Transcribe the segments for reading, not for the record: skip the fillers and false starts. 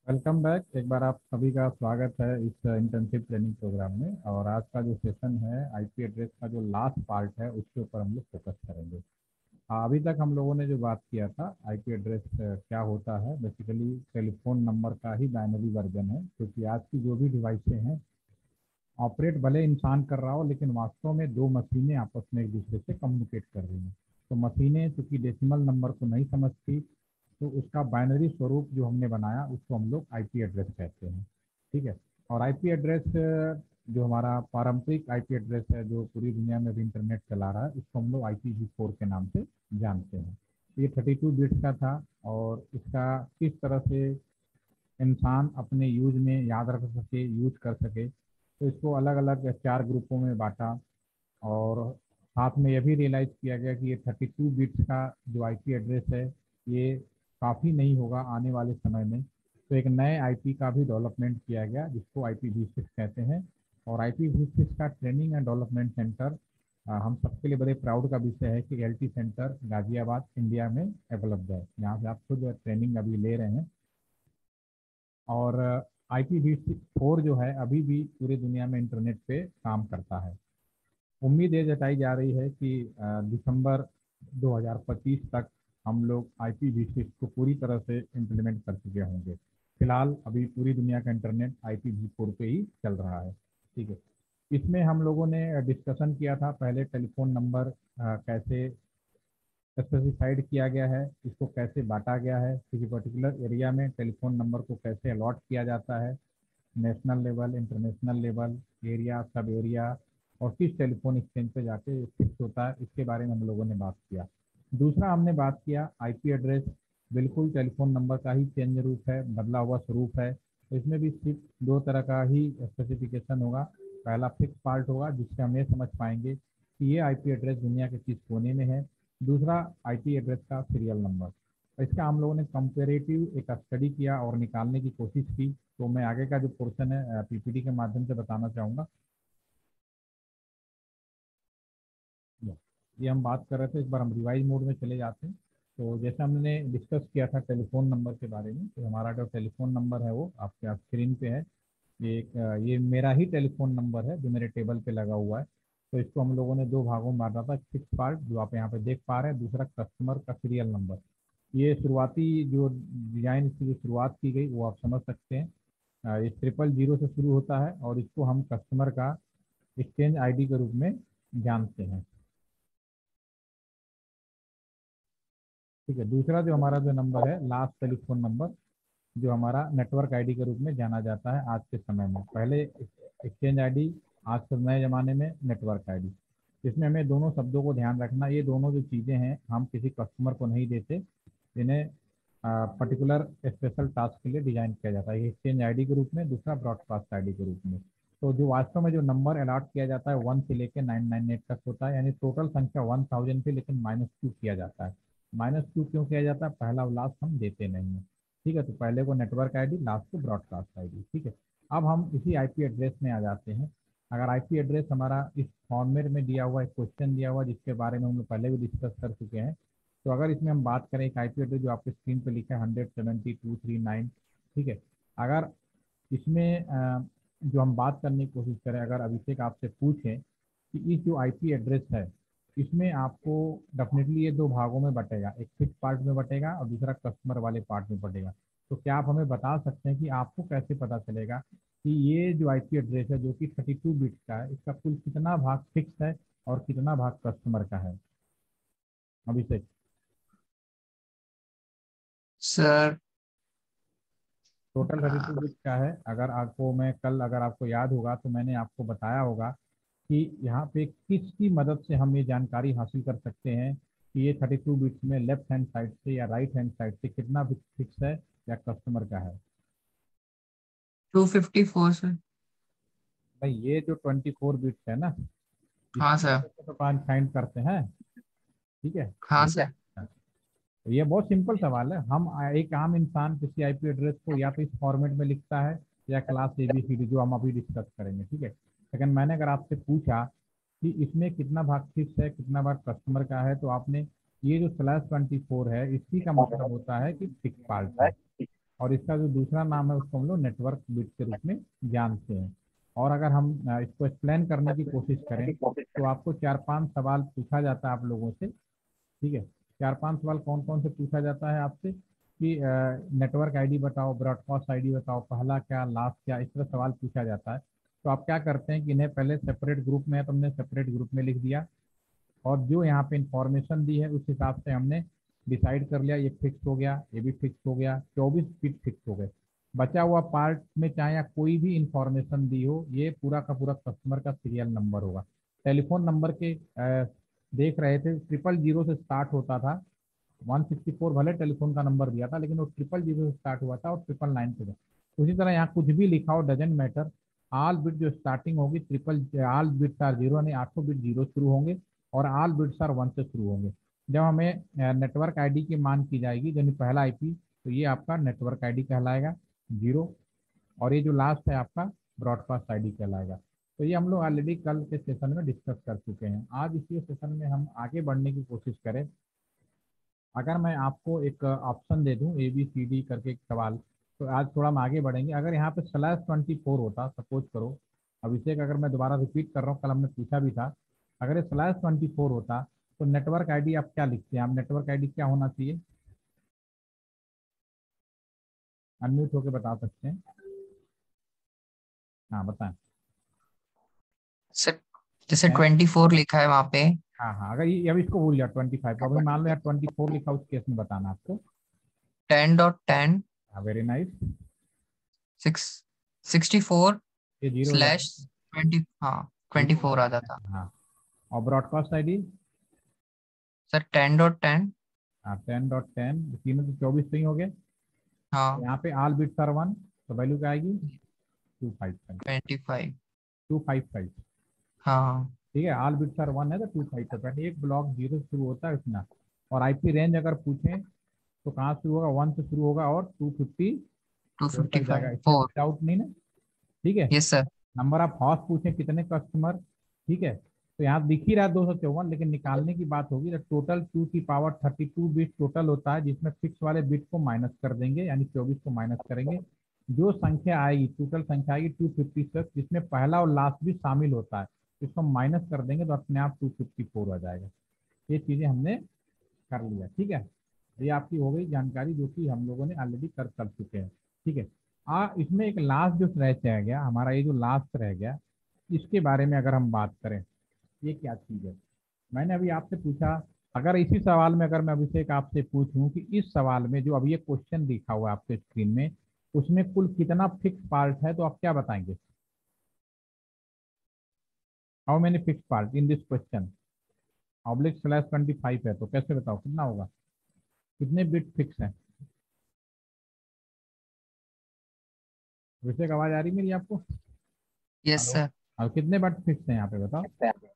Welcome back. एक बार आप सभी का स्वागत है इस इंटर्नशिप ट्रेनिंग प्रोग्राम में। और आज का जो सेशन है आईपी एड्रेस का जो लास्ट पार्ट है उसके ऊपर हम लोग फोकस करेंगे। अभी तक हम लोगों ने जो बात किया था आईपी एड्रेस क्या होता है, बेसिकली टेलीफोन नंबर का ही बाइनरी वर्जन है, क्योंकि आज की जो भी डिवाइसें हैं ऑपरेट भले इंसान कर रहा हो लेकिन वास्तव में दो मशीनें आपस में एक दूसरे से कम्युनिकेट कर रही हैं। तो मशीनें चूंकि डेसिमल नंबर को नहीं समझती, तो उसका बाइनरी स्वरूप जो हमने बनाया उसको हम लोग आईपी एड्रेस कहते हैं। ठीक है। और आईपी एड्रेस जो हमारा पारंपरिक आईपी एड्रेस है जो पूरी दुनिया में भी इंटरनेट चला रहा है उसको हम लोग IPv4 के नाम से जानते हैं। ये 32 बिट्स का था। और इसका किस तरह से इंसान अपने यूज में याद रख सके, यूज कर सके, तो इसको अलग अलग चार ग्रुपों में बांटा। और साथ में यह भी रियलाइज़ किया गया कि ये 32 बिट्स का जो आईपी एड्रेस है ये काफ़ी नहीं होगा आने वाले समय में। तो एक नए आईपी का भी डेवलपमेंट किया गया जिसको IPv6 कहते हैं। और IPv6 का ट्रेनिंग एंड डेवलपमेंट सेंटर हम सबके लिए बड़े प्राउड का विषय है कि LT सेंटर गाजियाबाद इंडिया में उपलब्ध है, जहाँ से आप खुद ट्रेनिंग अभी ले रहे हैं। और IPv4 जो है अभी भी पूरी दुनिया में इंटरनेट पे काम करता है। उम्मीद ये जताई जा रही है कि दिसंबर 2025 तक हम लोग IPv6 को पूरी तरह से इम्प्लीमेंट कर चुके होंगे। फिलहाल अभी पूरी दुनिया का इंटरनेट IPv4 पे ही चल रहा है। ठीक है। इसमें हम लोगों ने डिस्कशन किया था पहले टेलीफोन नंबर कैसे स्पेसिफाइड किया गया है, इसको कैसे बांटा गया है, किसी पर्टिकुलर एरिया में टेलीफोन नंबर को कैसे अलॉट किया जाता है, national level, international level, area, sub area, और किस टेलीफोन एक्सचेंज पे जाके फिक्स होता है, इसके बारे में हम लोगों ने बात किया। दूसरा हमने बात किया आईपी एड्रेस बिल्कुल टेलीफोन नंबर का ही चेंज रूप है, बदला हुआ स्वरूप है। तो इसमें भी सिर्फ दो तरह का ही स्पेसिफिकेशन होगा। पहला फिक्स पार्ट होगा जिससे हम ये समझ पाएंगे कि ये आईपी एड्रेस दुनिया के किस कोने में है। दूसरा आईपी एड्रेस का सीरियल नंबर। इसका हम लोगों ने कंपेरेटिव एक स्टडी किया और निकालने की कोशिश की। तो मैं आगे का जो पोर्शन है PPT के माध्यम से बताना चाहूँगा। ये हम बात कर रहे थे, एक बार हम रिवाइज मोड में चले जाते हैं। तो जैसे हमने डिस्कस किया था टेलीफोन नंबर के बारे में, तो हमारा जो टेलीफोन नंबर है वो आपके स्क्रीन पे है। ये मेरा ही टेलीफोन नंबर है जो मेरे टेबल पे लगा हुआ है। तो इसको हम लोगों ने दो भागों में बांटा था, फिक्स पार्ट जो आप यहाँ पे देख पा रहे हैं, दूसरा कस्टमर का सीरियल नंबर। ये शुरुआती जो डिजाइन इसकी जो शुरुआत की गई वो आप समझ सकते हैं। ये 000 से शुरू होता है और इसको हम कस्टमर का एक्सचेंज आईडी के रूप में जानते हैं। ठीक है। दूसरा जो हमारा जो नंबर है लास्ट टेलीफोन नंबर, जो हमारा नेटवर्क आईडी के रूप में जाना जाता है आज के समय में। पहले एक्सचेंज आईडी, आज के नए ज़माने में नेटवर्क आईडी। इसमें हमें दोनों शब्दों को ध्यान रखना, ये दोनों जो चीज़ें हैं हम किसी कस्टमर को नहीं देते, इन्हें पर्टिकुलर स्पेशल टास्क के लिए डिजाइन किया जाता है। एक्सचेंज आईडी के रूप में, दूसरा ब्रॉडकास्ट आईडी के रूप में। तो जो वास्तव में जो नंबर अलॉट किया जाता है 1 से लेकर 998 तक होता है, यानी टोटल संख्या 1000 से लेकर -2 किया जाता है। -2 क्यों किया जाता है? पहला और लास्ट हम देते नहीं हैं। ठीक है। तो पहले को नेटवर्क आईडी, लास्ट को ब्रॉडकास्ट आईडी। ठीक है। अब हम इसी आईपी एड्रेस में आ जाते हैं। अगर आईपी एड्रेस हमारा इस फॉर्मेट में दिया हुआ है, क्वेश्चन दिया हुआ है जिसके बारे में हम लोग पहले भी डिस्कस कर चुके हैं। तो अगर इसमें हम बात करें एक आईपी एड्रेस जो आपके स्क्रीन पे लिखा है 172.3.9। ठीक है। अगर इसमें जो हम बात करने की कोशिश करें, अगर अभिषेक आपसे पूछें कि इस जो आईपी एड्रेस है इसमें आपको डेफिनेटली ये दो भागों में बटेगा, एक फिक्स पार्ट में बटेगा और दूसरा कस्टमर वाले पार्ट में बटेगा। तो क्या आप हमें बता सकते हैं कि आपको कैसे पता चलेगा कि ये जो आईपी एड्रेस है जो कि 32 बिट्स का है, इसका कुल कितना भाग फिक्स है और कितना भाग कस्टमर का है? अभिषेक। सर। टोटल 32 बिट का है। अगर आपको मैं कल, अगर आपको याद होगा तो मैंने आपको बताया होगा कि यहाँ पे किसकी मदद से हम ये जानकारी हासिल कर सकते हैं कि ये 32 बिट्स में लेफ्ट हैंड साइड से या राइट हैंड साइड से कितना बिट फिक्स है या कस्टमर का है। 254 सर। भाई ये जो 24 बिट्स है ना, हाँ इसकी सर। मदद से तो काम फाइंड करते हैं। ठीक है। हाँ सर। तो ये बहुत सिंपल सवाल है। हम एक आम इंसान किसी आईपी एड्रेस को या तो इस फॉर्मेट में लिखता है या क्लास ABCD जो हम अभी डिस्कस करेंगे। ठीक है। लेकिन मैंने अगर आपसे पूछा कि इसमें कितना भाग फिक्स है कितना भाग कस्टमर का है, तो आपने ये जो /24 है इसी का मतलब होता है कि फिक्स पार्ट है। और इसका जो दूसरा नाम है उसको हम लोग नेटवर्क बिट के रूप में जानते हैं। और अगर हम इसको एक्सप्लेन करने की कोशिश करें तो आपको 4-5 सवाल पूछा जाता है आप लोगों से। ठीक है, 4-5 सवाल कौन कौन से पूछा जाता है आपसे कि नेटवर्क आईडी बताओ, ब्रॉडकास्ट आईडी बताओ, पहला क्या लास्ट क्या, इस तरह सवाल पूछा जाता है। तो आप क्या करते हैं कि इन्हें पहले सेपरेट ग्रुप में है तो हमने सेपरेट ग्रुप में लिख दिया, और जो यहाँ पे इंफॉर्मेशन दी है उस हिसाब से हमने डिसाइड कर लिया, ये फिक्स हो गया, ये भी फिक्स हो गया, 24 बिट फिक्स हो गए। बचा हुआ पार्ट में चाहे या कोई भी इंफॉर्मेशन दी हो, ये पूरा का पूरा कस्टमर का सीरियल नंबर होगा। टेलीफोन नंबर के देख रहे थे 000 से स्टार्ट होता था, 164 भले टेलीफोन का नंबर दिया था लेकिन वो 000 से स्टार्ट हुआ था और 999 पे था। उसी तरह यहाँ कुछ भी लिखा हो डजेंट मैटर, आल बिट जो स्टार्टिंग होगी triple, all bits are zero, यानी 800 बिट जीरो शुरू होंगे और आल बिट्स आर 1 से शुरू होंगे। जब हमें नेटवर्क आईडी की मान की जाएगी, यानी पहला आईपी, तो ये आपका नेटवर्क आईडी कहलाएगा 0, और ये जो लास्ट है आपका ब्रॉडकास्ट आईडी कहलाएगा। तो ये हम लोग ऑलरेडी कल के सेशन में डिस्कस कर चुके हैं। आज इसी सेशन में हम आगे बढ़ने की कोशिश करें। अगर मैं आपको एक ऑप्शन दे दूं ABCD करके एक सवाल, तो आज थोड़ा हम आगे बढ़ेंगे। अगर यहाँ पे /24 होता, सपोज करो, अभिषेक अगर मैं दोबारा रिपीट कर रहा हूँ, कल हमने पूछा भी था, अगर ये /24 होता तो नेटवर्क आईडी आप क्या लिखते हैं? आप नेटवर्क आईडी क्या होना चाहिए? अनम्यूट होके बता सकते हैं। हाँ बताएं। सर जैसे हैं? 24 लिखा है वहां पे। हाँ हाँ, अगर ये अब इसको भूल जाओ 25, अभी मान लो यार 24 लिखा, उस केस में बताना आपको। 10.10 हाँ वेरी नाइस। 64 ये जीरो हो स्लैश जाएगा। 20, हाँ जीरो हो 24 आ जाता। जाएगा हाँ। और ब्रॉडकास्ट आईडी? सर 10.10। हाँ 10.10, तीनों तो 24 पे ही हो गए। हाँ यहाँ पे आल बिट्स आर 1, तो वैल्यू क्या आएगी? 255। 25। 255। हाँ ठीक है, आल बिट्स आर 1 है तो 255, एक ब्लॉक जीरो से शुरू होता है इतना। और आईपी रेंज अगर पूछें तो कहाँ शुरू होगा? 1 से शुरू होगा और 254 तक जाएगा, 255 इसमें 4। कोई डाउट नहीं ना? ठीक है। Yes sir. नंबर ऑफ हाउस पूछे कितने कस्टमर, ठीक है, तो यहाँ दिख ही रहा है 254, लेकिन निकालने की बात होगी तो टोटल 2 की पावर 32 बिट टोटल होता है, जिसमें फिक्स वाले बिट को माइनस कर देंगे, यानी 24 को माइनस करेंगे। जो संख्या आएगी, टोटल संख्या आएगी 256, जिसमें पहला और लास्ट भी शामिल होता है, इसको माइनस कर देंगे तो अपने आप 254 आ जाएगा। ये चीजें हमने कर लिया, ठीक है। ये आपकी हो गई जानकारी जो कि हम लोगों ने ऑलरेडी कर चुके हैं, ठीक है। इसमें एक लास्ट जो रह गया हमारा, ये जो लास्ट रह गया, इसके बारे में अगर हम बात करें, ये क्या चीज़ है? मैंने अभी आपसे पूछा, अगर इसी सवाल में अगर मैं अभिषेक आपसे पूछूं कि इस सवाल में जो अभी ये क्वेश्चन दिखा हुआ है आपके स्क्रीन में, उसमें कुल कितना फिक्स पार्ट है, तो आप क्या बताएंगे? How many fix part in this question? /25 है तो कैसे बताओ कितना होगा? कितने बिट फिक्स हैं? अभिषेक आवाज आ रही मेरी आपको? Yes hello. सर। और कितने बिट फिक्स हैं यहाँ पे बताओ?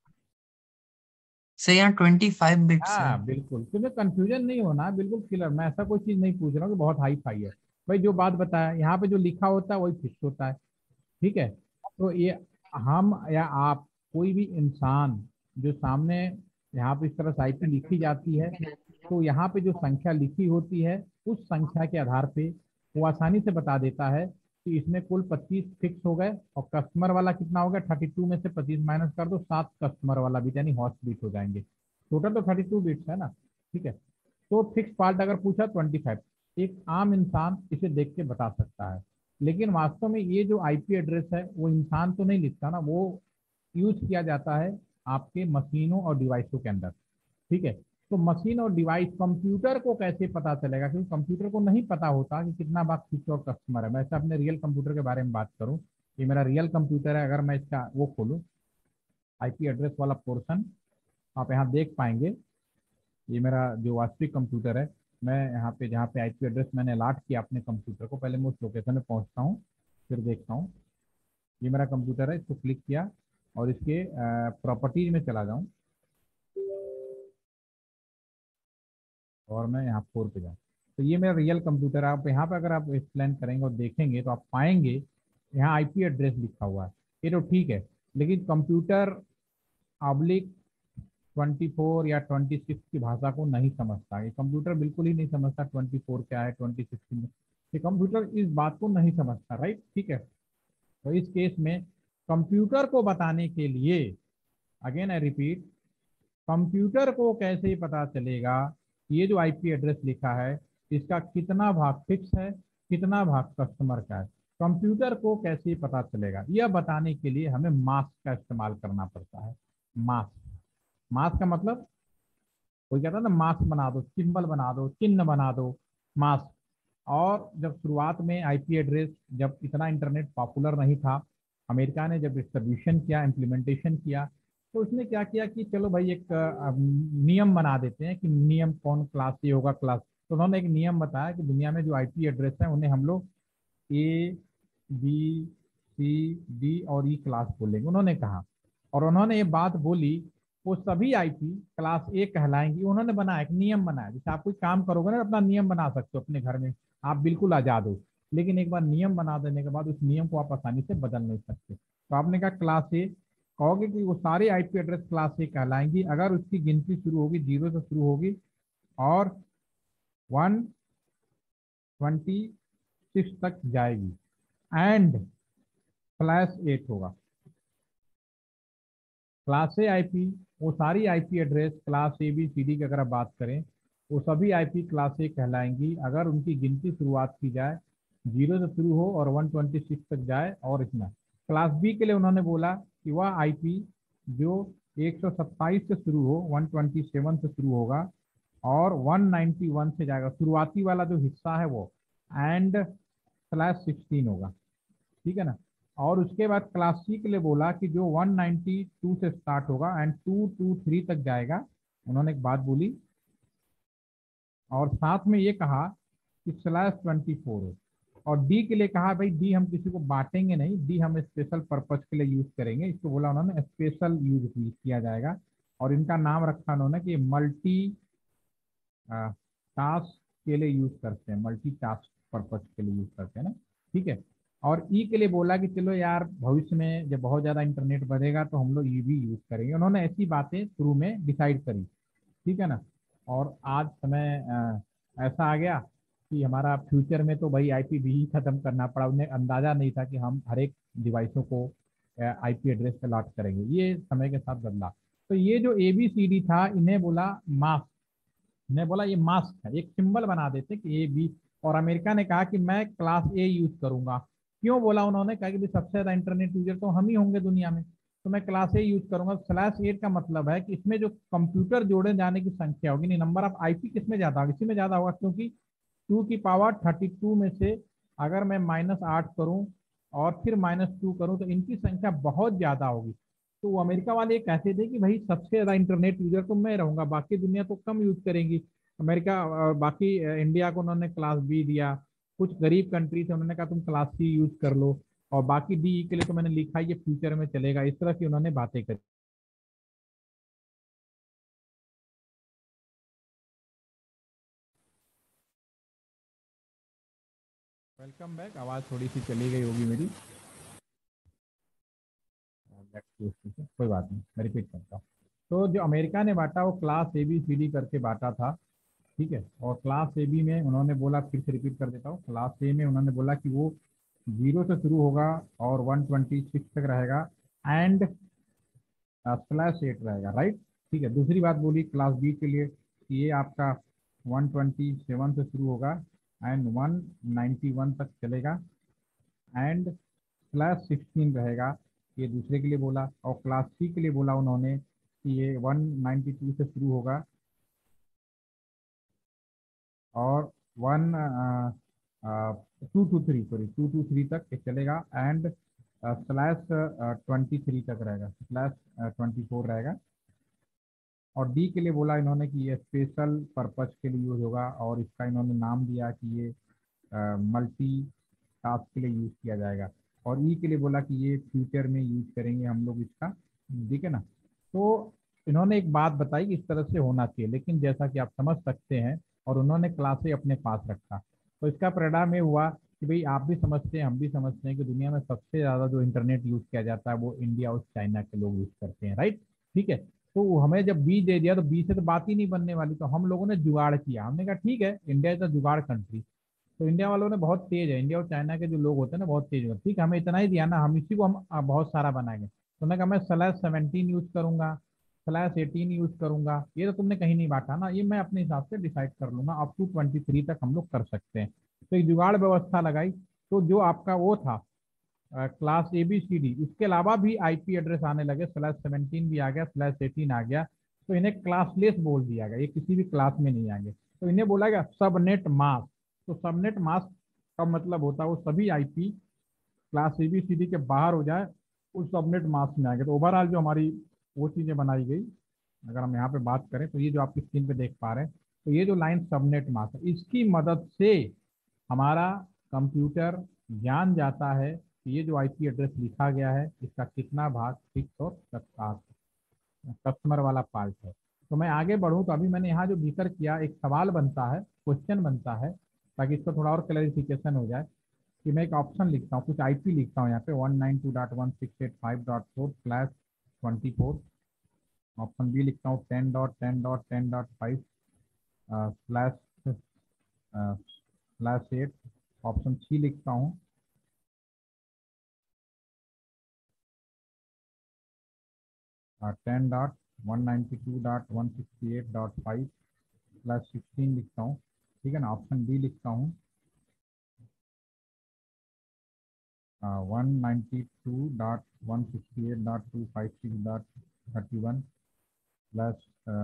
सर यहाँ 25 बिट्स है। हाँ बिल्कुल, तुम्हें कंफ्यूजन नहीं होना है, बिल्कुल क्लियर। मैं ऐसा कोई चीज़ नहीं पूछ रहा हूँ कि बहुत हाई फाई है। भाई जो बात बताया यहाँ पे जो लिखा होता है वही फिक्स होता है, ठीक है। तो ये हम या आप, कोई भी इंसान जो सामने यहाँ पे इस तरह से आईपी लिखी जाती है, तो यहाँ पे जो संख्या लिखी होती है उस संख्या के आधार पे वो आसानी से बता देता है कि इसमें कुल 25 फिक्स हो गए, और कस्टमर वाला कितना हो गया, 32 में से 25 माइनस कर दो, 7 कस्टमर वाला बीट यानी हॉस्ट बीट हो जाएंगे। टोटल तो 32 बिट्स है ना, ठीक है। तो फिक्स पार्ट अगर पूछा 25, एक आम इंसान इसे देख के बता सकता है। लेकिन वास्तव में ये जो आईपी एड्रेस है वो इंसान तो नहीं लिखता ना, वो यूज किया जाता है आपके मशीनों और डिवाइसों के अंदर, ठीक है। तो मशीन और डिवाइस, कंप्यूटर को कैसे पता चलेगा? क्योंकि कंप्यूटर को नहीं पता होता कि कितना बार फिक्स और कस्टमर है। मैं ऐसे अपने रियल कंप्यूटर के बारे में बात करूं, ये मेरा रियल कंप्यूटर है, अगर मैं इसका वो खोलूँ आईपी एड्रेस वाला पोर्शन, आप यहाँ देख पाएंगे, ये मेरा जो वास्तविक कंप्यूटर है। मैं यहाँ पे जहाँ पे आईपी एड्रेस मैंने अलॉट किया अपने कंप्यूटर को, पहले मैं उस लोकेशन में पहुँचता हूँ, फिर देखता हूँ। ये मेरा कंप्यूटर है, इसको क्लिक किया और इसके प्रॉपर्टीज में चला जाऊँ और मैं यहाँ 4 पे जाऊँ, तो ये मेरा रियल कंप्यूटर है। आप यहाँ पे अगर आप एक्सप्लेन करेंगे और देखेंगे तो आप पाएंगे यहाँ आईपी एड्रेस लिखा हुआ है, ये तो ठीक है। लेकिन कंप्यूटर /24 या 26 की भाषा को नहीं समझता, ये कंप्यूटर बिल्कुल ही नहीं समझता 24 क्या है, 26 कि कंप्यूटर इस बात को नहीं समझता, राइट, ठीक है। तो इस केस में कंप्यूटर को बताने के लिए, अगेन आई रिपीट, कंप्यूटर को कैसे पता चलेगा ये जो आईपी एड्रेस लिखा है इसका कितना भाग फिक्स है, कितना भाग कस्टमर का है, कंप्यूटर को कैसे पता चलेगा, यह बताने के लिए हमें मास्क का इस्तेमाल करना पड़ता है। मास्क, मास्क का मतलब, कोई कहता है ना मास्क बना दो, सिंबल बना दो, चिन्ह बना दो, मास्क। और जब शुरुआत में आईपी एड्रेस, जब इतना इंटरनेट पॉपुलर नहीं था, अमेरिका ने जब डिस्ट्रीब्यूशन किया, इम्प्लीमेंटेशन किया, तो उसने क्या किया कि चलो भाई एक नियम बना देते हैं कि नियम कौन क्लास ए होगा, क्लास। तो उन्होंने एक नियम बताया कि दुनिया में जो आईपी एड्रेस है उन्हें हम लोग ए, बी, सी, डी और ई क्लास बोलेंगे, उन्होंने कहा। और उन्होंने ये बात बोली, वो सभी आईपी क्लास ए कहलाएंगी। उन्होंने बनाया, एक नियम बनाया, जैसे आप कोई काम करोगे ना, अपना नियम बना सकते हो अपने घर में, आप बिल्कुल आजाद हो। लेकिन एक बार नियम बना देने के बाद उस नियम को आप आसानी से बदल नहीं सकते। तो आपने कहा क्लास ए, कहोगे कि वो सारे आईपी एड्रेस क्लास ए कहलाएंगी अगर उसकी गिनती शुरू होगी, जीरो से शुरू होगी और 126 तक जाएगी, एंड /8 होगा। क्लास ए आईपी, वो सारी IP address class A B C D की अगर आप बात करें, वो सभी आईपी क्लास ए कहलाएंगी अगर उनकी गिनती शुरुआत की जाए, जीरो से शुरू हो और 126 तक जाए। और इतना क्लास बी के लिए उन्होंने बोला कि वह आईपी जो 127 से शुरू हो, 127 से शुरू होगा और 191 से जाएगा, शुरुआती वाला जो हिस्सा है वो, एंड /16 होगा, ठीक है ना। और उसके बाद क्लास सी के लिए बोला कि जो 192 से स्टार्ट होगा एंड 223 तक जाएगा, उन्होंने एक बात बोली। और साथ में ये कहा कि /24 हो। और डी के लिए कहा भाई डी हम किसी को बांटेंगे नहीं, डी हम स्पेशल पर्पज के लिए यूज करेंगे, इसको बोला उन्होंने स्पेशल यूज किया जाएगा। और इनका नाम रखा उन्होंने कि मल्टी टास्क के लिए यूज करते हैं, मल्टी टास्क पर्पज के लिए यूज करते हैं ना, ठीक है। और ई के लिए बोला कि चलो यार भविष्य में जब बहुत ज्यादा इंटरनेट बढ़ेगा तो हम लोग ई भी यूज करेंगे। उन्होंने ऐसी बातें शुरू में डिसाइड करी, ठीक है ना। और आज समय ऐसा आ गया कि हमारा फ्यूचर में तो भाई आईपी भी ही खत्म करना पड़ा, उन्हें अंदाजा नहीं था कि हम हर एक डिवाइसों को आईपी एड्रेस पे लॉट करेंगे, ये समय के साथ बदला। तो ये जो ए बी सी डी था, इन्हें बोला मास्क, ने बोला ये मास्क है, एक सिंबल बना देते कि ए बी। और अमेरिका ने कहा कि मैं क्लास ए यूज करूंगा। क्यों बोला उन्होंने, कहा कि भाई सबसे ज्यादा इंटरनेट यूजर तो हम ही होंगे दुनिया में, तो मैं क्लास ए यूज करूंगा। /8 का मतलब है कि इसमें जो कंप्यूटर जोड़े जाने की संख्या होगी, नहीं नंबर ऑफ आईपी किस में ज्यादा होगा, इसी में ज्यादा होगा, क्योंकि 2 की पावर 32 में से अगर मैं -8 करूं और फिर -2 करूं तो इनकी संख्या बहुत ज्यादा होगी। तो वो अमेरिका वाले ये कहते थे कि भाई सबसे ज्यादा इंटरनेट यूजर तो मैं रहूंगा, बाकी दुनिया तो कम यूज करेंगी। अमेरिका बाकी इंडिया को उन्होंने क्लास बी दिया, कुछ गरीब कंट्री थे उन्होंने कहा तुम क्लास सी यूज कर लो, और बाकी डी के लिए तो मैंने लिखा है ये फ्यूचर में चलेगा, इस तरह की उन्होंने बातें करी। वेलकम बैक, आवाज़ थोड़ी सी चली गई होगी मेरी, कोई बात नहीं, मैं रिपीट करता हूँ। तो जो अमेरिका ने बांटा वो class A B C D करके बांटा था, ठीक है। और क्लास ए बी में उन्होंने बोला, फिर से रिपीट कर देता हूँ, क्लास ए में उन्होंने बोला कि वो जीरो से शुरू होगा और 126 तक रहेगा, एंड /8 रहेगा, राइट, ठीक है। दूसरी बात बोली क्लास बी के लिए कि ये आपका 127 से शुरू होगा एंड 191 तक चलेगा, एंड /16 रहेगा, ये दूसरे के लिए बोला। और क्लास सी के लिए बोला उन्होंने कि ये 192 से शुरू होगा और 223 तक ये चलेगा, एंड /23 तक रहेगा, /24 रहेगा। और डी के लिए बोला इन्होंने कि ये स्पेशल पर्पज के लिए यूज होगा, और इसका इन्होंने नाम दिया कि ये मल्टी टास्क के लिए यूज किया जाएगा। और ई के लिए बोला कि ये फ्यूचर में यूज करेंगे हम लोग इसका, ठीक है ना। तो इन्होंने एक बात बताई कि इस तरह से होना चाहिए, लेकिन जैसा कि आप समझ सकते हैं, और उन्होंने क्लासे अपने पास रखा, तो इसका परिणाम ये हुआ कि भाई आप भी समझते हैं हम भी समझते हैं कि दुनिया में सबसे ज़्यादा जो इंटरनेट यूज किया जाता है वो इंडिया और चाइना के लोग यूज करते हैं, राइट, ठीक है। तो वो हमें जब बी दे दिया तो बी से तो बात ही नहीं बनने वाली, तो हम लोगों ने जुगाड़ किया, हमने कहा ठीक है इंडिया इज अ जुगाड़ कंट्री, तो इंडिया वालों ने बहुत तेज है, इंडिया और चाइना के जो लोग होते हैं ना बहुत तेज होते हैं। ठीक है, हमें इतना ही दिया ना, हम इसी को हम बहुत सारा बनाएंगे। तो मैं कहा मैं /17 यूज करूंगा, /18 यूज करूंगा, ये तो तुमने कहीं नहीं बांटा ना, ये मैं अपने हिसाब से डिसाइड कर लूंगा, अप टू 23 तक हम लोग कर सकते हैं। तो एक जुगाड़ व्यवस्था लगाई। तो जो आपका वो था क्लास ABCD, उसके अलावा भी IP एड्रेस आने लगे, /17 भी आ गया, /18 आ गया। तो इन्हें क्लासलेस बोल दिया गया, ये किसी भी क्लास में नहीं आएंगे। तो इन्हें बोला गया सबनेट मास्क। तो सबनेट मास्क का मतलब होता है वो सभी IP क्लास ABCD के बाहर हो जाए, उस सबनेट मास्क में आएंगे। तो ओवरऑल जो हमारी वो चीज़ें बनाई गई, अगर हम यहाँ पे बात करें तो ये जो आपकी स्क्रीन पे देख पा रहे हैं, तो ये जो लाइन सबनेट मास्क है, इसकी मदद से हमारा कंप्यूटर जान जाता है कि ये जो IP एड्रेस लिखा गया है इसका कितना भाग फिक्स और कस्टमर वाला पार्ट है। तो मैं आगे बढ़ूं तो अभी मैंने यहाँ जो जिक्र किया, एक सवाल बनता है, क्वेश्चन बनता है, ताकि इसको थोड़ा और क्लैरिफिकेशन हो जाए, कि मैं एक ऑप्शन लिखता हूँ, कुछ IP लिखता हूँ यहाँ पे 192.168.5.4/24, ऑप्शन बी लिखता हूँ 10.10.10.5 /8, ऑप्शन सी लिखता हूँ 10.192.168.5/16 लिखता हूँ। ठीक है ना, ऑप्शन डी लिखता हूँ 192.168.256.31 प्लस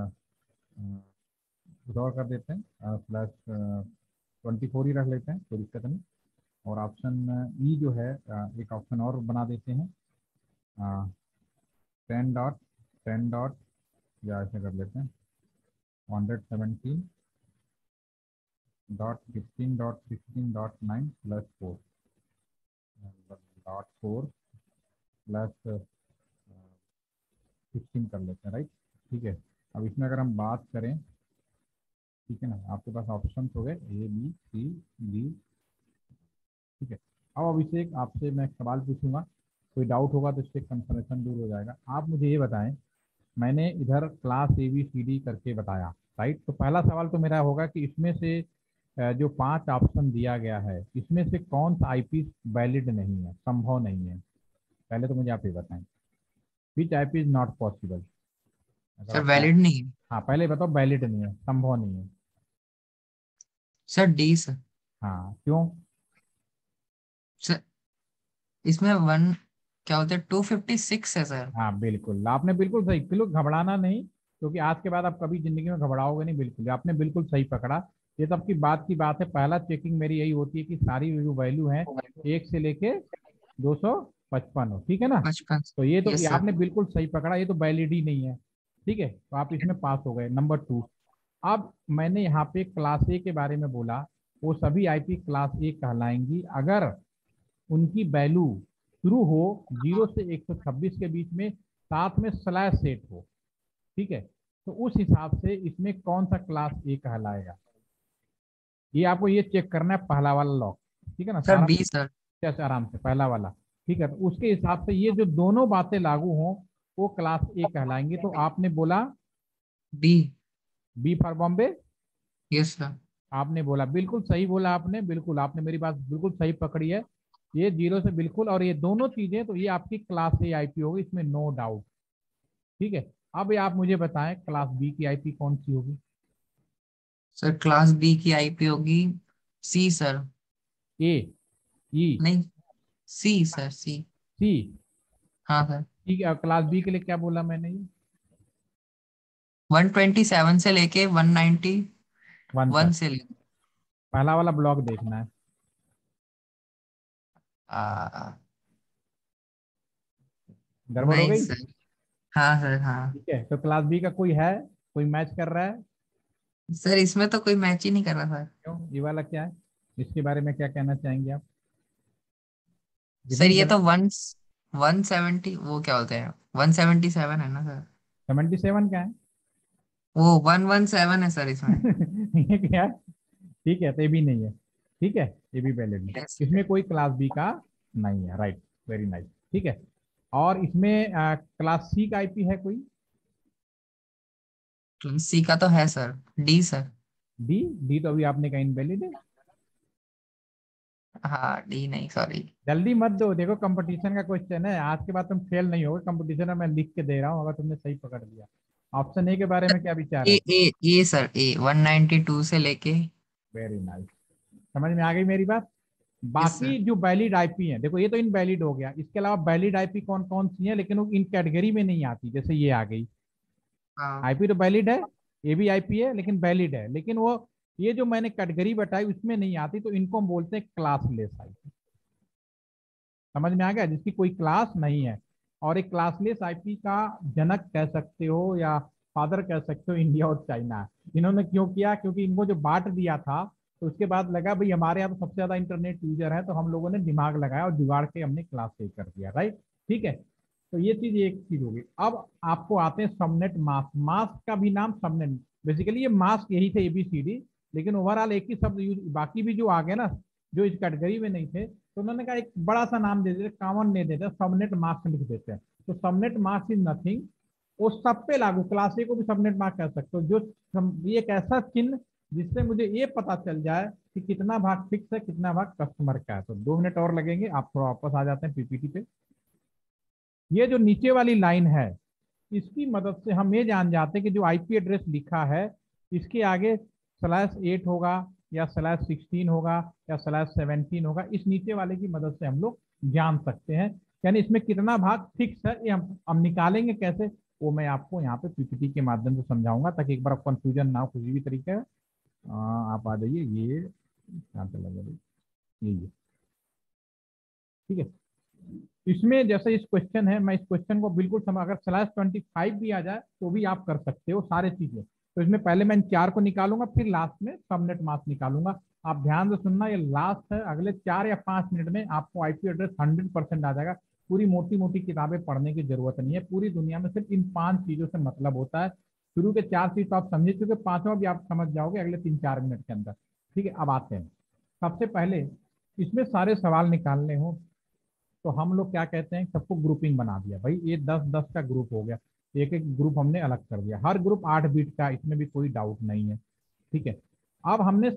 कुछ और कर देते हैं, +24 ही रख लेते हैं, कोई दिक्कत नहीं। और ऑप्शन ई जो है, एक ऑप्शन और बना देते हैं, 10.10. या ऐसे कर लेते हैं 117.15.16.9 +4 +16 कर लेते हैं, राइट। ठीक है, अब इसमें अगर हम बात करें, ठीक है ना, आपके पास ऑप्शन हो गए A B C D। ठीक है, अब अभिषेक आपसे मैं एक सवाल पूछूंगा, कोई डाउट होगा तो इससे कंफर्मेशन दूर हो जाएगा। आप मुझे ये बताएं, मैंने इधर क्लास ABCD करके बताया, राइट। तो पहला सवाल तो मेरा होगा कि इसमें से जो 5 ऑप्शन दिया गया है, इसमें से कौन सा IP वैलिड नहीं है, संभव नहीं है। पहले तो मुझे आप ये बताएं, which IP is not possible. अगर सर आपको, वैलिड नहीं है। हाँ पहले बताओ, वैलिड नहीं है, संभव नहीं है। Sir D sir. हाँ, क्यों? सर इसमें वन क्या होता है 256 है सर। हाँ बिल्कुल, आपने बिल्कुल सही, बिल्कुल घबराना नहीं, क्योंकि आज के बाद आप कभी जिंदगी में घबराओगे नहीं, बिल्कुल आपने बिल्कुल सही पकड़ा। ये तब की बात है, पहला चेकिंग मेरी यही होती है कि सारी जो वैल्यू है 1 से लेके 255 हो, ठीक है ना। 55। तो ये यस सर। आपने बिल्कुल सही पकड़ा, ये तो वैलिड ही नहीं है। ठीक है, तो आप इसमें पास हो गए, नंबर 2। अब मैंने यहाँ पे क्लास A के बारे में बोला, वो सभी IP क्लास A कहलाएंगी अगर उनकी वैल्यू शुरू हो 0 से 126 के बीच में, साथ में स्लैश सेट हो। ठीक है, तो उस हिसाब से इसमें कौन सा क्लास A कहलाएगा, ये आपको ये चेक करना है, पहला वाला लॉक। ठीक है ना, सर सारा बी सर। कैसे आराम से, पहला वाला। ठीक है, तो उसके हिसाब से ये जो दोनों बातें लागू हों वो क्लास A कहलाएंगे। तो आपने बोला B. B for Bombay. Yes sir. आपने बोला बिल्कुल सही बोला आपने, बिल्कुल आपने मेरी बात बिल्कुल सही पकड़ी है। ये 0 से बिल्कुल, और ये दोनों चीजें, तो ये आपकी क्लास A IP होगी, इसमें नो डाउट। ठीक है, अब ये आप मुझे बताएं क्लास B की IP कौन सी होगी। सर क्लास बी की आईपी होगी सी सर। A, E, नहीं, सी सर, सी। C। हाँ सर। ठीक है, क्लास B के लिए क्या बोला मैंने, ये 127 से लेके 191 1 तक, से लेके पहला वाला ब्लॉक देखना है। आ, गड़बड़ हो नहीं गई? सर। हाँ सर हाँ। ठीक है, तो क्लास B का कोई है, कोई मैच कर रहा है? सर इसमें तो कोई मैच ही नहीं कर रहा सर। क्यों, ये वाला क्या है, इसके बारे में क्या कहना चाहेंगे आप? सर जितनी ये तो जल्दी, 170 वो क्या होते हैं 177 है ना सर। 77 का है। वो 117 है सर इसमें। ये क्या है? ठीक है, तो ये भी नहीं है। ठीक है, ये भी वैलिड नहीं, यस। इसमें कोई क्लास B का नहीं है, राइट, वेरी नाइस। ठीक है, और इसमें क्लास C का IP है कोई? सी का तो है sir, D sir. D, D तो अभी आपने कहा इनवैलिड है। हाँ डी नहीं, सॉरी। जल्दी मत दो, देखो कंपटीशन का क्वेश्चन है, आज के बाद तुम फेल नहीं होगे कंपटीशन में, मैं लिख के दे रहा हूँ, अगर तुमने सही पकड़ लिया। ऑप्शन ए के बारे में क्या विचार है? ए सर, ए 192 से लेके। वेरी नाइस, समझ में आ गई मेरी बात। यस बाकी सर। जो वैलिड आईपी है, देखो ये तो इनवैलिड हो गया, इसके अलावा वैलिड आईपी कौन कौन सी है, लेकिन वो इन कैटेगरी में नहीं आती, जैसे ये आ गई। हाँ। आईपी तो वैलिड है, ये भी आईपी है लेकिन वैलिड है, लेकिन वो ये जो मैंने कैटेगरी बताई उसमें नहीं आती, तो इनको हम बोलते हैं क्लासलेस आईपी। समझ में आ गया, जिसकी कोई क्लास नहीं है। और एक क्लासलेस आईपी का जनक कह सकते हो या फादर कह सकते हो इंडिया और चाइना। इन्होंने क्यों किया, क्योंकि इनको जो बांट दिया था, तो उसके बाद लगा भाई हमारे यहाँ तो सबसे ज्यादा इंटरनेट यूजर है, तो हम लोगों ने दिमाग लगाया और जुगाड़ के हमने क्लास से कर दिया, राइट। ठीक है, तो ये चीज एक चीज होगी। अब आपको आते हैं सबनेट मास्क। मास्क का भी नाम सबनेट, बेसिकली ये मास्क यही थे एबीसीडी, लेकिन ओवरऑल एक ही शब्द यूज, बाकी भी जो आ गए ना जो इस कैटेगरी में नहीं थे, तो उन्होंने कहा एक बड़ा सा नाम दे देते, कॉमन दे देते, सबनेट मास्क लिख देते हैं। तो सबनेट मास्क इज नथिंग, वो सब पे लागू, क्लास ए को भी सबनेट मास्क कह सकते हो, जो ये एक ऐसा चिन्ह जिससे मुझे ये पता चल जाए कि कितना भाग फिक्स है कितना भाग कस्टमर का है। तो 2 मिनट और लगेंगे, आप थोड़ा वापस आ जाते हैं पीपीटी पे। ये जो नीचे वाली लाइन है, इसकी मदद से हम ये जान जाते हैं कि जो आईपी एड्रेस लिखा है, इसके आगे /8 होगा या /16 होगा या /17 होगा, इस नीचे वाले की मदद से हम लोग जान सकते हैं। यानी इसमें कितना भाग फिक्स है, ये हम निकालेंगे कैसे, वो मैं आपको यहाँ पे पीपीटी के माध्यम से समझाऊंगा, ताकि एक बार कंफ्यूजन ना हो किसी भी तरीके का। आप आ जाइए, ये यहाँ पे लगे, ये ठीक है। इसमें जैसे इस क्वेश्चन है, मैं इस क्वेश्चन को बिल्कुल समझ, अगर /25 भी आ जाए तो भी आप कर सकते हो सारे चीजें। तो इसमें पहले मैं इन 4 को निकालूंगा, फिर लास्ट में सबनेट मास्क निकालूंगा। आप ध्यान से सुनना, ये लास्ट है, अगले 4 या 5 मिनट में आपको आईपी एड्रेस 100% आ जाएगा। पूरी मोटी मोटी किताबें पढ़ने की जरूरत नहीं है, पूरी दुनिया में सिर्फ इन 5 चीजों से मतलब होता है। शुरू के 4 चीज तो आप समझे चुके, पांचवा भी आप समझ जाओगे अगले 3-4 मिनट के अंदर। ठीक है, अब आते हैं। सबसे पहले इसमें सारे सवाल निकालने हो, तो हम लोग क्या कहते हैं, सबको ग्रुपिंग बना दिया भाई, ये 10-10 का ग्रुप हो गया, एक एक ग्रुप हमने अलग कर दिया, हर ग्रुप 8 बिट का, इसमें भी कोई डाउट नहीं है। ठीक है, अब हमने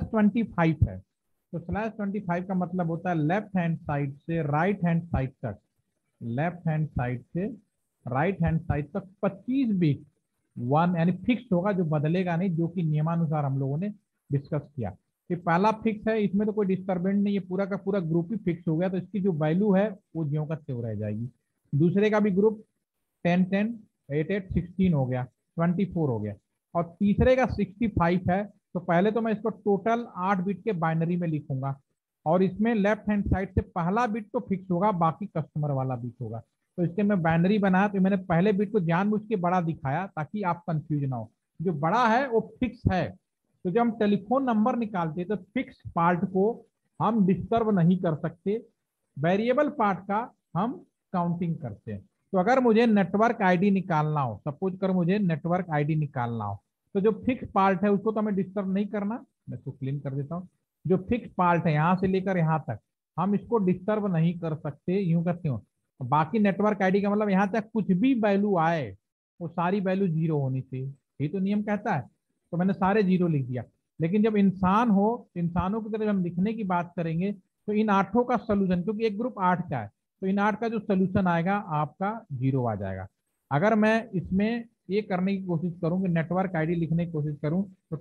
/25 है, तो /25 का मतलब होता है लेफ्ट हैंड साइड से राइट हैंड साइड तक, लेफ्ट हैंड साइड से राइट हैंड साइड तक 25 बिट वन, यानी फिक्स होगा, जो बदलेगा नहीं, जो कि नियमानुसार हम लोगों ने डिस्कस किया। कि पहला फिक्स है, इसमें तो कोई डिस्टर्बेंस नहीं है, पूरा का पूरा ग्रुप ही फिक्स हो गया, तो इसकी जो वैल्यू है वो ज्यों का त्यों रह जाएगी। दूसरे का भी ग्रुप 10-10, 8-8, 16 हो गया, 24 हो गया। और तीसरे का 65 है, तो पहले तो मैं इसको टोटल 8 बिट के बाइनरी में लिखूंगा, और इसमें लेफ्ट हैंड साइड से पहला बिट तो फिक्स होगा, बाकी कस्टमर वाला बिट होगा। तो इसके मैं बाइनरी बनाया, तो मैंने पहले बिट को जानबूझ के बड़ा दिखाया ताकि आप कंफ्यूज ना हो, जो बड़ा है वो फिक्स है। तो जब हम टेलीफोन नंबर निकालते हैं, तो फिक्स पार्ट को हम डिस्टर्ब नहीं कर सकते, वेरिएबल पार्ट का हम काउंटिंग करते हैं। तो अगर मुझे नेटवर्क आईडी निकालना हो, सपोज कर मुझे नेटवर्क आईडी निकालना हो, तो जो फिक्स पार्ट है उसको तो हमें डिस्टर्ब नहीं करना, मैं इसको क्लीन कर देता हूँ। जो फिक्स पार्ट है यहाँ से लेकर यहाँ तक, हम इसको डिस्टर्ब नहीं कर सकते, यूं करते हो। बाकी नेटवर्क आईडी का मतलब यहाँ तक कुछ भी वैल्यू आए, वो सारी वैल्यू 0 होनी चाहिए, यही तो नियम कहता है। तो मैंने सारे 0 लिख दिया। लेकिन जब इंसान हो, इंसानों की तरह हम लिखने की बात करेंगे, तो इन 8 का सोल्यूशन, क्योंकि एक ग्रुप 8 का है, तो इन 8 का जो सोल्यूशन आएगा आपका 0 आ जाएगा। अगर मैं इसमें ये करने की कोशिश करूं कि नेटवर्क आईडी लिखने की कोशिश करूं, तो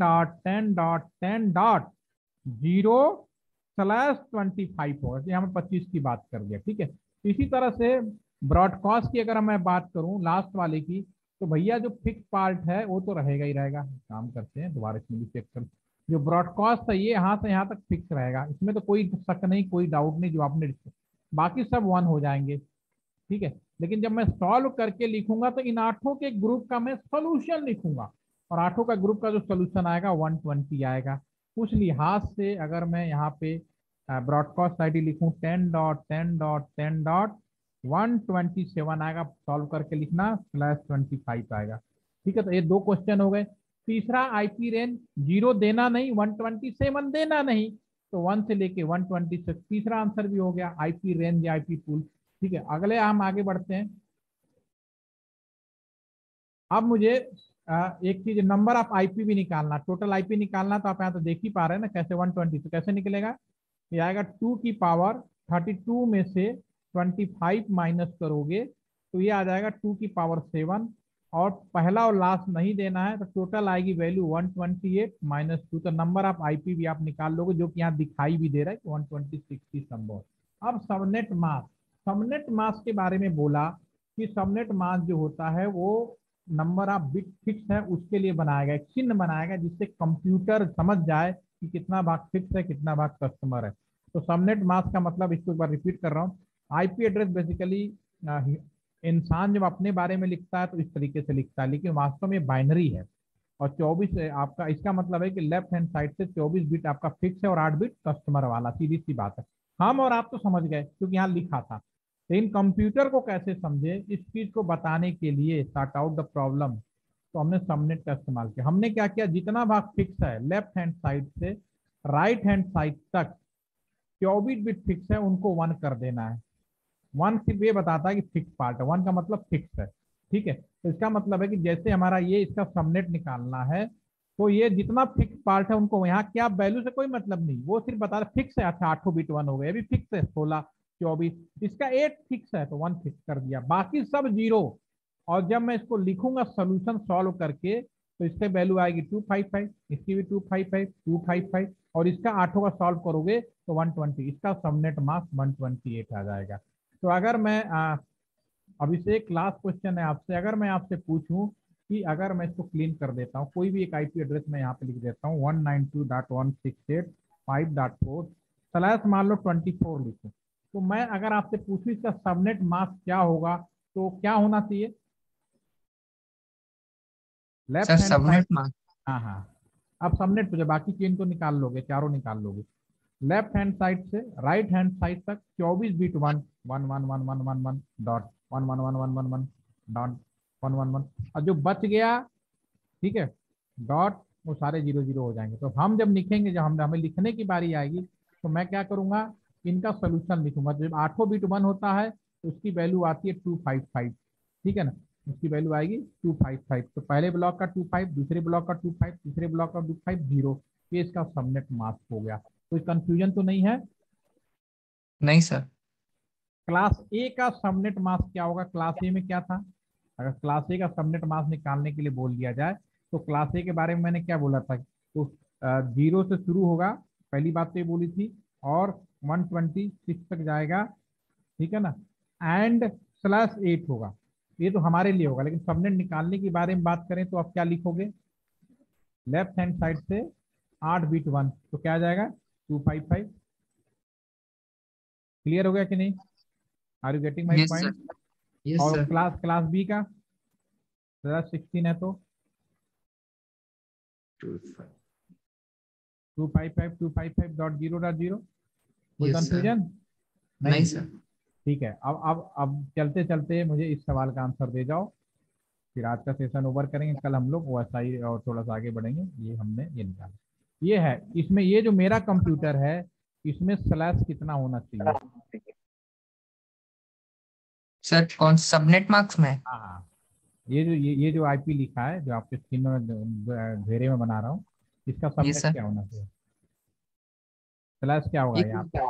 10.10.10.0/25 होगा, यहाँ पे 25 की बात कर दिया। ठीक है, इसी तरह से ब्रॉडकास्ट की अगर मैं बात करूं लास्ट वाले की, तो भैया जो फिक्स पार्ट है वो तो रहेगा ही रहेगा। काम करते हैं दोबारा, इसमें भी चेक कर, जो ब्रॉडकास्ट है ये यहाँ से यहाँ तक फिक्स रहेगा, इसमें तो कोई शक नहीं, कोई डाउट नहीं, जो आपने, बाकी सब 1 हो जाएंगे। ठीक है, लेकिन जब मैं सॉल्व करके लिखूंगा, तो इन 8 के ग्रुप का मैं सोल्यूशन लिखूंगा, और 8 का ग्रुप का जो सोल्यूशन आएगा 120 आएगा। उस लिहाज से अगर मैं यहाँ पे ब्रॉडकास्ट आईडी लिखूं 10.10.10.127 आएगा, सॉल्व करके लिखना /25 आएगा। ठीक है, तो ये 2 क्वेश्चन हो गए। तीसरा आईपी रेंज 0 देना नहीं, 127 देना नहीं, तो 1 से लेके 120 तक, तीसरा आंसर भी हो गया, आईपी रेंज या आईपी पूल। ठीक है, अगले हम आगे बढ़ते हैं। अब मुझे एक चीज, नंबर ऑफ आईपी भी निकालना, टोटल आईपी निकालना, तो आप यहाँ तो देख ही पा रहे हैं ना कैसे, 120, तो कैसे निकलेगा, ये आएगा 2 की पावर 32 में से 25 माइनस करोगे तो ये आ जाएगा 2 की पावर 7, और पहला और लास्ट नहीं देना है तो टोटल आएगी वैल्यू 128 माइनस 2। तो नंबर ऑफ आईपी भी आप निकाल लोगे, जो कि यहाँ दिखाई भी दे रहा है 126 की संभव। अब सबनेट मास्क, सबनेट मास्क के बारे में बोला कि सबनेट मास्क जो होता है वो नंबर ऑफ बिट फिक्स है उसके लिए बनाएगा, एक चिन्ह बनाएगा जिससे कंप्यूटर समझ जाए कि कितना भाग फिक्स है कितना भाग कस्टमर है। तो सबनेट मास्क का मतलब, इसको एक बार रिपीट कर रहा हूँ, आईपी एड्रेस बेसिकली इंसान जब अपने बारे में लिखता है तो इस तरीके से लिखता है, लेकिन वास्तव में बाइनरी है। और 24 आपका, इसका मतलब है कि लेफ्ट हैंड साइड से 24 बिट आपका फिक्स है और 8 बिट कस्टमर वाला, सीधी सी बात है। हम और आप तो समझ गए क्योंकि यहाँ लिखा था, लेकिन कंप्यूटर को कैसे समझे इस चीज को बताने के लिए, सॉर्ट आउट द प्रॉब्लम, तो हमने सबनेट का इस्तेमाल किया। हमने क्या किया, जितना भाग फिक्स है लेफ्ट हैंड साइड से राइट हैंड साइड तक 24 बिट फिक्स है उनको 1 कर देना है। 1 सिर्फ ये बताता है कि फिक्स पार्ट है, 1 का मतलब फिक्स है। ठीक है, तो इसका मतलब है कि जैसे हमारा ये इसका सबनेट निकालना है, तो ये जितना फिक्स पार्ट है उनको, यहाँ क्या वैल्यू से कोई मतलब नहीं, वो सिर्फ बता रहा फिक्स है। अच्छा 8 बिट 1 हो गए, अभी फिक्स है 16 24, इसका 8 फिक्स है तो 1 फिक्स कर दिया, बाकी सब जीरो। और जब मैं इसको लिखूंगा सोल्यूशन सॉल्व करके, तो इसके वैल्यू आएगी 255, इसकी भी 255 255, और इसका 8 का सॉल्व करोगे तो 120, इसका सबनेट मास्क 128 आ जाएगा। तो अगर मैं अभिषेक, लास्ट क्वेश्चन है आपसे, अगर मैं आपसे पूछूं कि अगर मैं इसको क्लीन कर देता हूँ, कोई भी एक आईपी एड्रेस मैं यहाँ पे लिख देता हूँ 192.168.5.4 स्लैश मान लो 24 लिखूं, तो मैं अगर आपसे पूछूं इसका सबनेट मास्क क्या होगा, तो क्या होना चाहिए? Sir left hand side. Subnet mark. हाँ हाँ, अब सबनेट पूछे, बाकी चेन को निकाल लोगे, चारों निकाल लोगे। लेफ्ट हैंड साइड से राइट हैंड साइड तक 24 बिट 1 1 1 1 1 1 1 डॉट 1 1 1 1 1 1 डॉट 1 1 1, और जो बच गया, ठीक है, डॉट, वो सारे जीरो जीरो हो जाएंगे। तो हम जब लिखेंगे, जब हम हमें लिखने की बारी आएगी, तो मैं क्या करूंगा, इनका सोल्यूशन लिखूंगा। जब 8 बिट 1 होता है तो उसकी वैल्यू आती है 255, ठीक है ना, उसकी वैल्यू आएगी 255। तो पहले ब्लॉक का 25, दूसरे ब्लॉक का 25, तीसरे ब्लॉक का 25 0, ये इसका सबनेट मास्क हो गया। कोई कंफ्यूजन तो नहीं है? नहीं सर। क्लास ए का सबनेट मास्क क्या होगा? क्लास ए में क्या था? अगर क्लास ए का सबनेट मास्क निकालने के लिए बोल दिया जाए, तो क्लास ए के बारे में मैंने क्या बोला था, तो 0 से शुरू होगा, पहली बात तो ये बोली थी, और 126 तक जाएगा, ठीक है ना, एंड /8 होगा। ये तो हमारे लिए होगा, लेकिन सबनेट निकालने के बारे में बात करें तो आप क्या लिखोगे? लेफ्ट हैंड साइड से 8 बिट 1, तो क्या आ जाएगा 255। क्लियर हो गया कि नहीं? Are you getting my yes sir. Point? Yes और सर। क्लास क्लास बी का /16 है तो 255 कोई यस सर। कंफ्यूजन नहीं नहीं? सर। ठीक है, अब चलते चलते मुझे इस सवाल का आंसर दे जाओ, फिर आज का सेशन ओवर करेंगे, कल हम लोग वैसा और थोड़ा सा आगे बढ़ेंगे। ये हमने ये निकाला, ये है, इसमें ये जो मेरा कंप्यूटर है, इसमें स्लैश कितना होना चाहिए? सर कौन सबनेट मार्क्स में? हाँ हाँ, ये जो आईपी लिखा है, जो आपके स्क्रीन में घेरे में बना रहा हूँ, इसका यस सबनेट सर। क्या होना चाहिए? स्लैश क्या होगा एक यहाँ पे?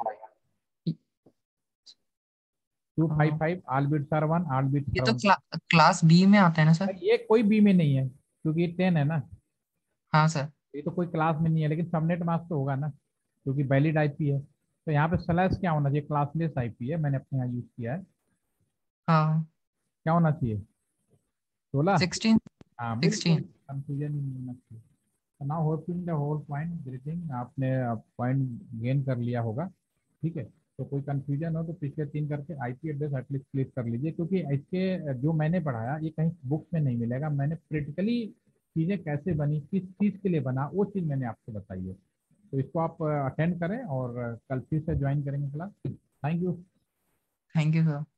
255 ऑल बिट्स आर 1, ऑल ये बिट्स आर तो 1। क्लास बी में आता है ना सर? ये कोई बी में नहीं है, क्योंकि ये 10 है ना, हाँ सर। ये तो कोई क्लास में नहीं है, लेकिन सबनेट मास्क तो होगा ना, क्योंकि वैलिड आईपी है। तो यहाँ पे स्लैश क्या होना चाहिए? क्लासलेस आईपी है, मैंने अपने यहाँ यूज किया है, हाँ। क्या होना चाहिए? 16। 16। हाँ बिल्कुल, 16। कंफ्यूजन नहीं होना चाहिए। Now hoping the whole point greeting, आपने पॉइंट गेन कर लिया होगा, ठीक है। तो कोई कंफ्यूजन हो तो पिछले 3 करके आईपी एड्रेस एटलीस्ट क्लिक कर लीजिए, क्योंकि इसके जो मैंने पढ़ाया ये कहीं बुक्स में नहीं मिलेगा। मैंने प्रैक्टिकली चीज़ें कैसे बनी, किस चीज़ के लिए बना, वो चीज़ मैंने आपको बताई है। तो इसको आप अटेंड करें और कल फिर से ज्वाइन करेंगे class. Thank you. Thank you sir.